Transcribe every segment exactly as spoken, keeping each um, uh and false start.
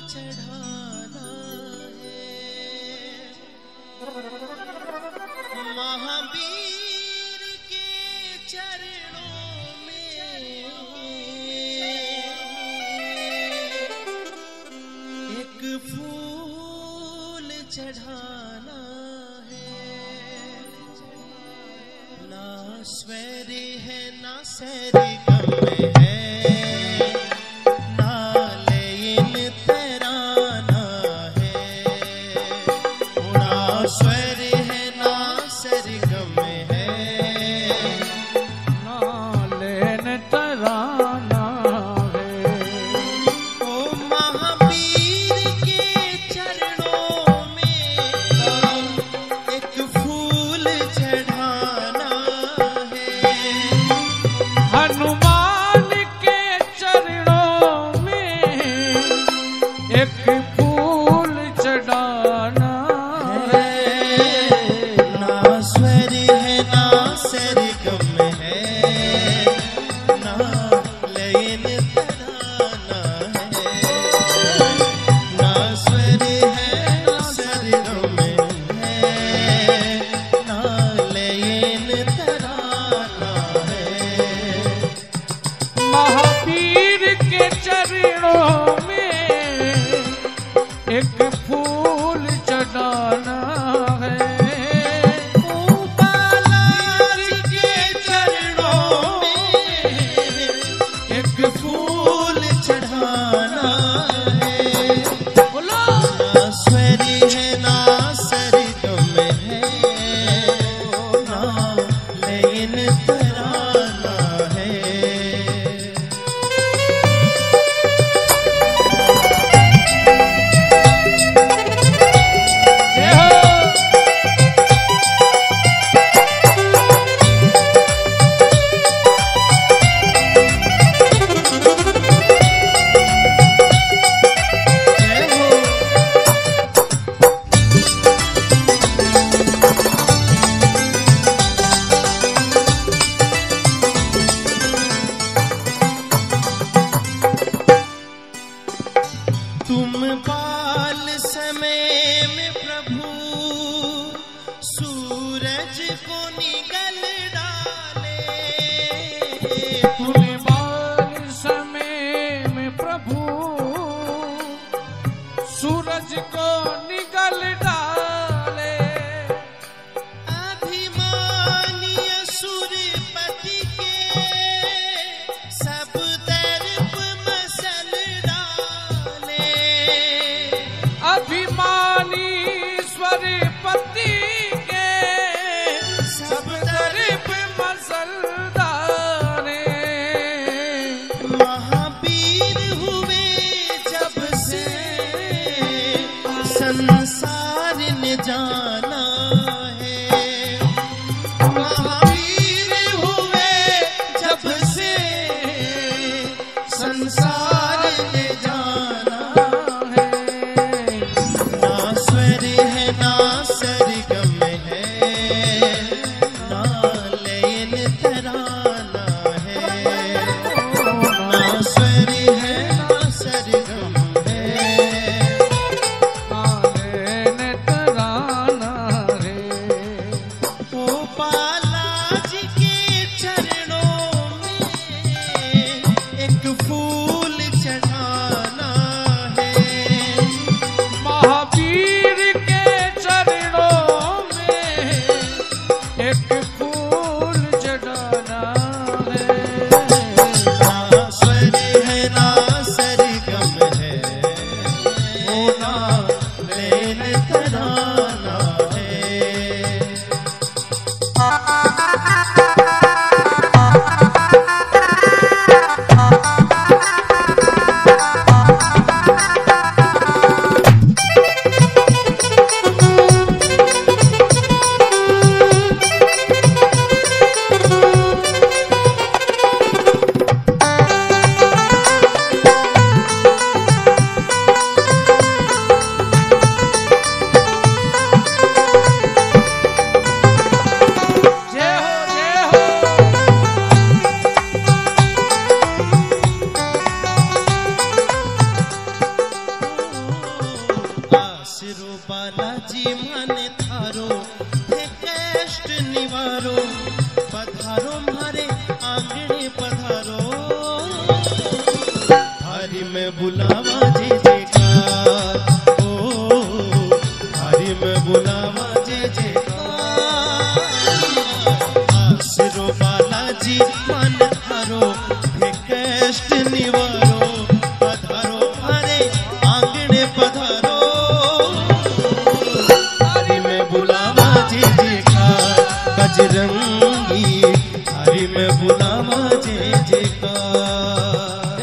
चढ़ाना है महावीर के चरणों में एक फूल चढ़ाना है। ना स्वर है ना सैरी गम है, ना लयन तराना है। ना स्वर है ना सरगम है, ना लयन तराना है। ओ महावीर के चरणों में एक फूल चढ़ाना है। हनुमान के चरणों में एक फूल चढ़ाना है। ना स्वर है ना सरगम है, ना लयन तराना है। ना स्वर है ना सरगम है, ना लयन तराना है। महावीर के चरणों में एक फूल चढ़ाना है। बालाजी के चरणों में एक फूल चढ़ाना है। बोलो ना स्वर है ना सरगम है, ना लयन तराना है। जय हो। जय हो। तुम बाल समय में प्रभु सूरज को निगल डाले। तुम बाल समय में प्रभु सूरज को निगल डाले। अभिमानी असुरपति के सब दर्प मसल डाले। अभिमानी स्वरपति के सब तरफ मसलदारे। महावीर हुए जब से संसार ने जाना है। महावीर हुए जब से संसार ने जाना है। ना स्वर है ना सरगम है, ना लयन तराना है। ना स्वर है ना सरगम है, लयन तराना बालाजी माने थारो हे कष्ट निवारो, पधारो मारे आंगणे पधारो, थारी में बुलावा जे जयकार, ओ थारी में बुलावा जे जयकार। आसरो बालाजी मन थारो हे कष्ट निवारो, पधारो मारे आंगणे पधारो, थारी में बुलावा जे जयकार। बजरंगी थारी में बुलावा जे जयकार।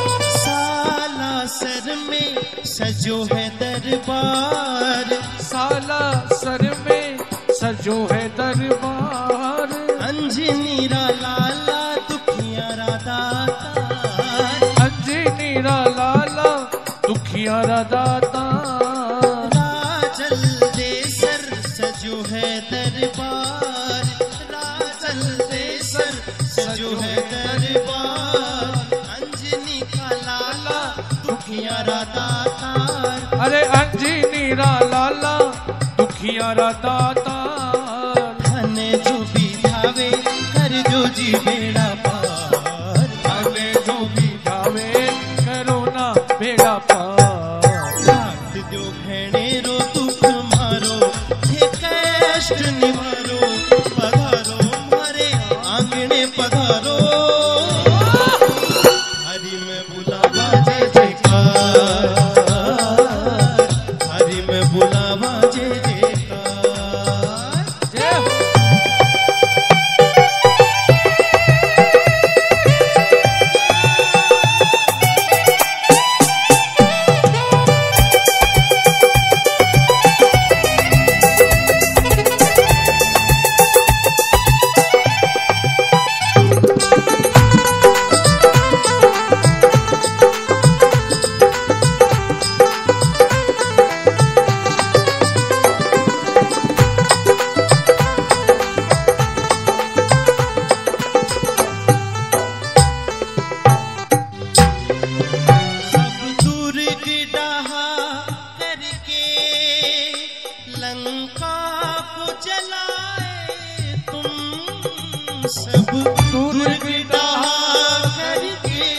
सालासर में सजो है दरबार, सालासर में सजो है दरबार, अंजनीरा लाला दुखियारा दातार, अंजनीरा लाला दुखियारा दातार। राजल देसर सजो है दरबार, राजल देसर सजो है दरबार, अंजनी का लाला दुखियारा दातार। अरे अंजनीरा लाला दुखियारा दातार। धने जो भी धावे कर जो जी बेड़ा पार, धने जो भी धावे करो ना बेड़ा पार। काट दो घेणेरो दुख मारो हे कष्ट निवारो, पधारो मारे आंगणे पधारो, हरि में बुलावा जे जयकार, हरि में बुलावा जे जयकार। जय हो। सब दूर गिडहा करके लंका को जलाए तुम, सब दूर गिडहा करके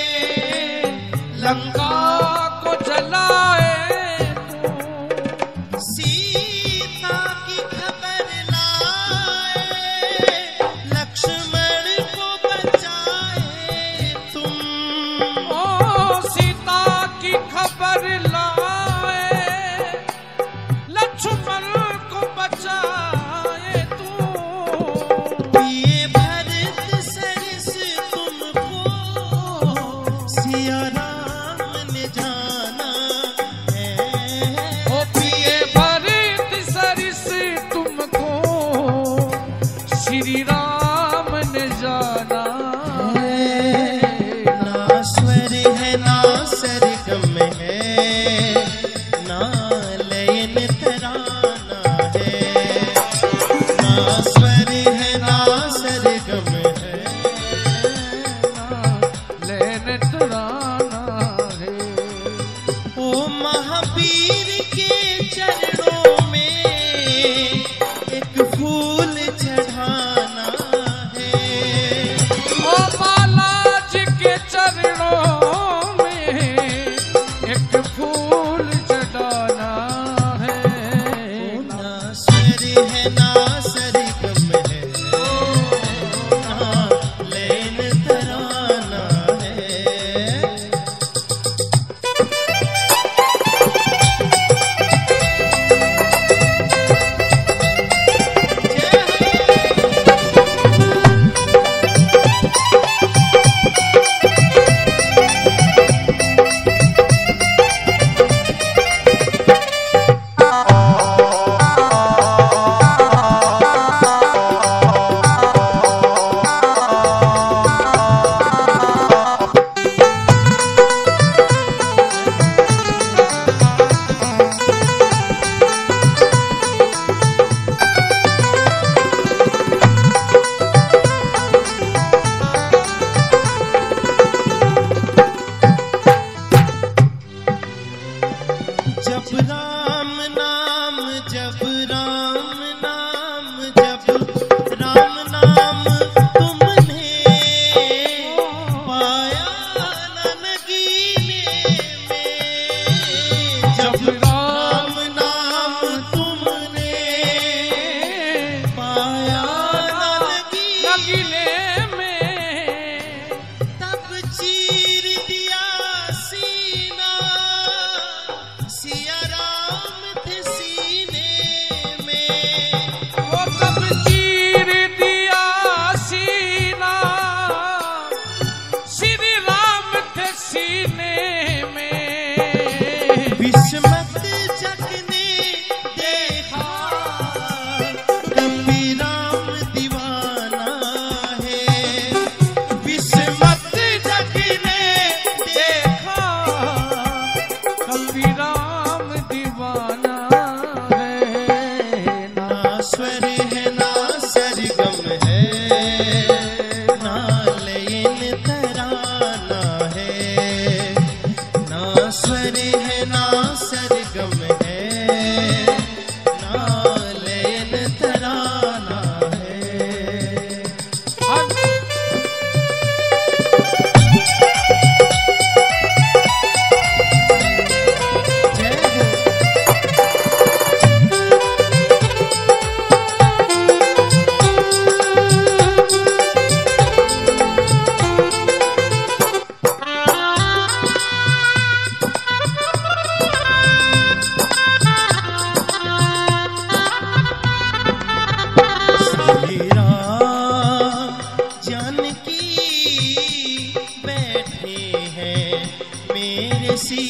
लंका को जलाए तू, सीता की खबर लाए, लक्ष्मण को बचाए तुम, ओ सीता की खबर लाए, लक्ष्मण को बचाए तू। पिए भरत सरिस तुमको, सिया राम ने जाना है, ओ प्रिय भरत सरिस तुमको श्री राम ने जाना है। ना स्वर है ना सरगम है, ना लयन तराना है, ना स्वर है ना सरगम है, लेन तराना है। ओ महावीर के चरणों में एक फूल चढ़ाना है, ओ बालाजी के चरणों में एक फूल चढ़ाना है। ना स्वर है ना सरगम है, ना लयन तराना है। जब राम नाम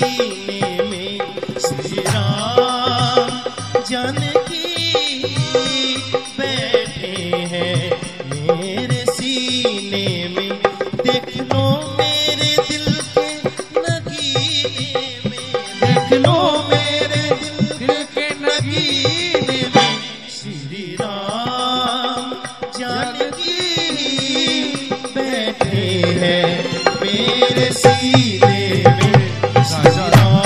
सीने में श्री राम जानकी बैठे हैं मेरे सीने में। देख लो मेरे दिल के नगीने में, देख लो मेरे दिल के नगीने में श्री राम जानकी बैठे हैं मेरे सीने में श्री राम।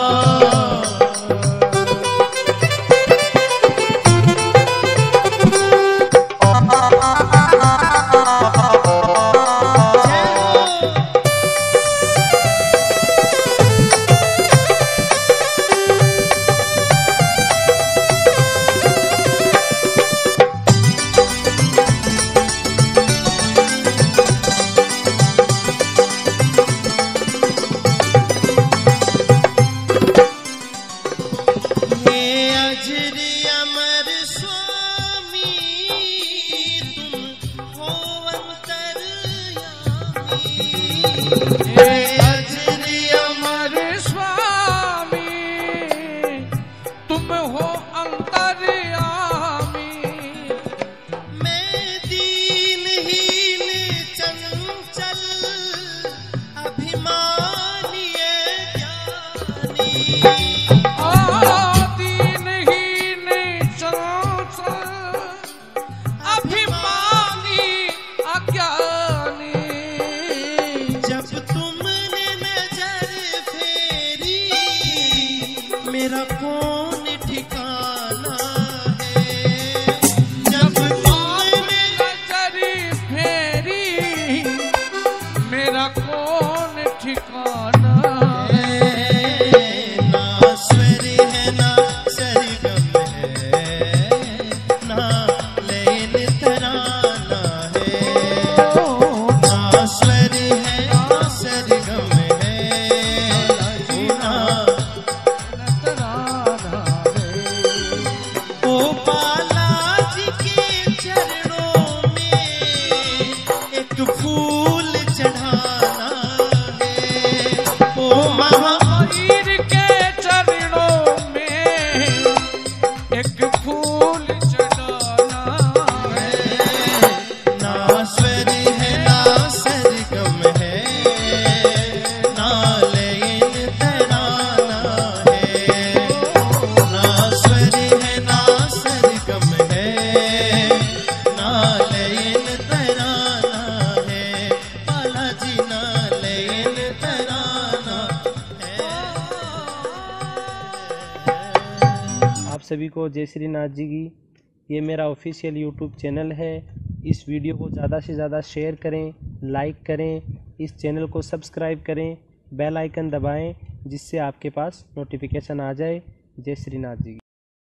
अजरी अमर स्वामी तुम हो अंतर्यामी, मैं दीनहीन चंचल अभिमानी ज्ञानी। दीनहीन चंचल अभिमानी अज्ञानी, मेरा कौन ठिकाना है। जब तुमने नजर फेरी मेरा कौन ठिकाना है। ना स्वर है ना सरगम है, ना लैन तराना है। ना स्वर है ना सरगम है, ना फूल चढ़ाना है। ओ महावीर के चरणों में एक फूल चढ़ाना है। ना स्वर है ना सरगम है, ना लैन तराना है। ना स्वर है ना सरगम है, ना लैन तराना है। आप सभी को जय श्री नाथ जी की। ये मेरा ऑफिशियल यूट्यूब चैनल है। इस वीडियो को ज़्यादा से ज़्यादा शेयर करें, लाइक करें, इस चैनल को सब्सक्राइब करें, बेल आइकन दबाएं जिससे आपके पास नोटिफिकेशन आ जाए। जय श्री नाथ जी की।